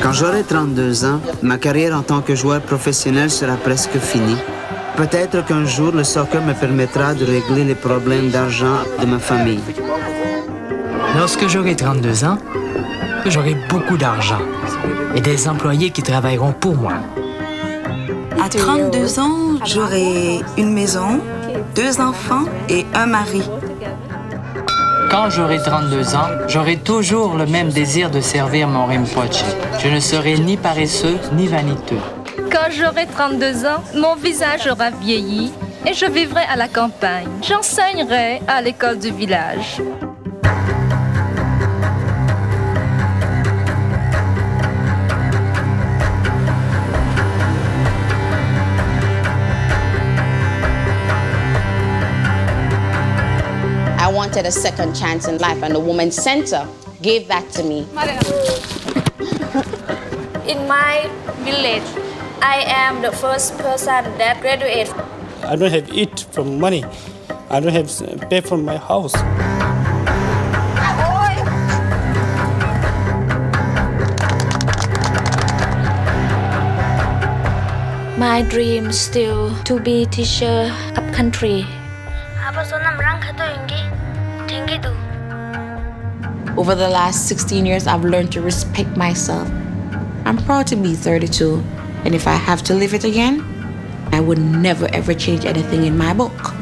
Quand j'aurai 32 ans, ma carrière en tant que joueur professionnel sera presque finie. Peut-être qu'un jour, le soccer me permettra de régler les problèmes d'argent de ma famille. Lorsque j'aurai 32 ans, j'aurai beaucoup d'argent et des employés qui travailleront pour moi. À 32 ans, j'aurai une maison, 2 enfants et un mari. Quand j'aurai 32 ans, j'aurai toujours le même désir de servir mon Rinpoche. Je ne serai ni paresseux ni vaniteux. Quand j'aurai 32 ans, mon visage aura vieilli et je vivrai à la campagne. J'enseignerai à l'école du village. I wanted a second chance in life, and the Women's Center gave that to me. In my village, I am the first person that graduated. I don't have eat from money. I don't have pay for my house. My dream still to be teacher upcountry. Over the last 16 years, I've learned to respect myself. I'm proud to be 32, and if I have to live it again, I would never ever change anything in my book.